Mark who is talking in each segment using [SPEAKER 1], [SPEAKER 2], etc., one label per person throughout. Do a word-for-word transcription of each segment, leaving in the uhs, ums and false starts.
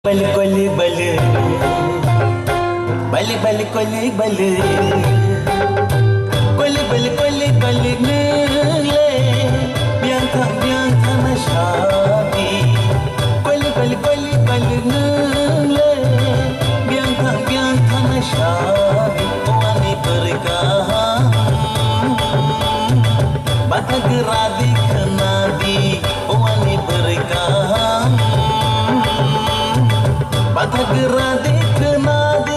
[SPEAKER 1] बल बल बल बल बल कोल बल कोल बल कोल बल ले bianca bianca mashabi कोल बल कोल बल ले bianca bianca mashabi wani berkah batak radi kenadi wani berkah batak radi kenadi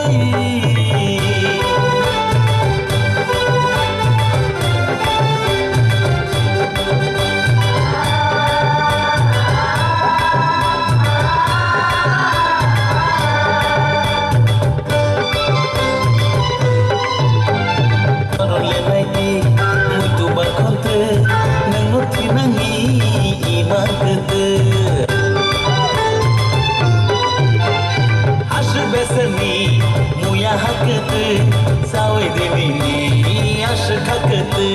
[SPEAKER 1] Rolê naiti muito baconte nangothi nangi imakte ash besani muya hakte sawe devini ash khakte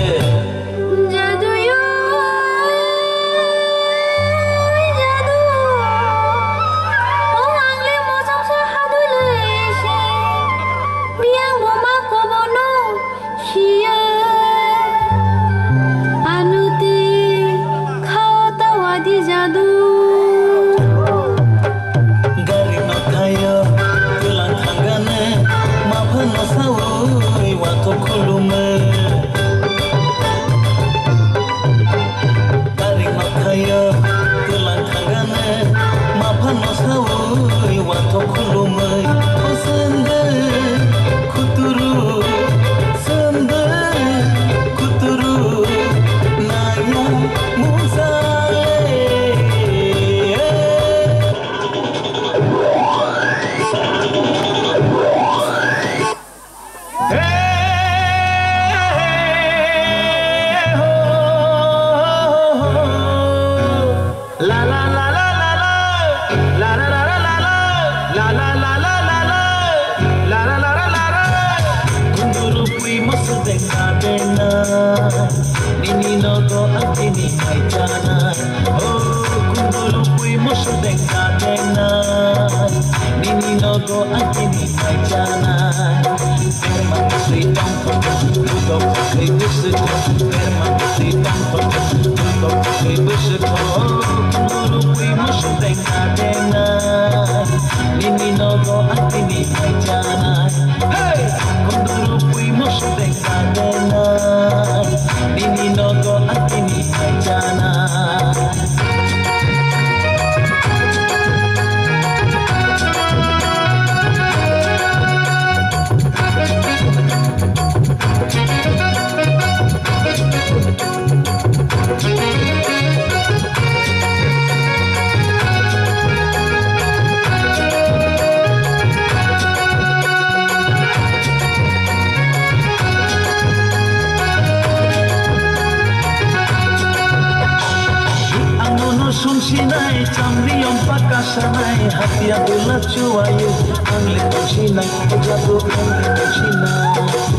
[SPEAKER 1] Sunsinai chamriom pakasanai hati adulah cuayu angle tosinai jatuh angle tosinai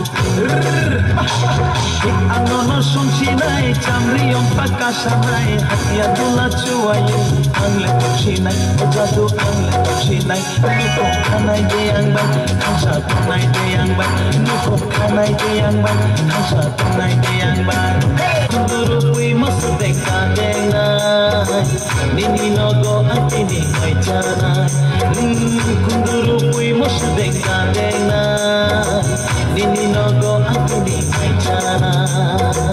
[SPEAKER 1] anono sunsinai chamriom pakasanai hati adulah cuayu angle tosinai jatuh angle tosinai nuko kanai deyang bang angsa kanai deyang bang nuko kanai deyang bang angsa kanai deyang bang kunduru kui masudek kadenai Nini nogo antini maicana Kunduru pui musudek kadena Nini nogo antini maicana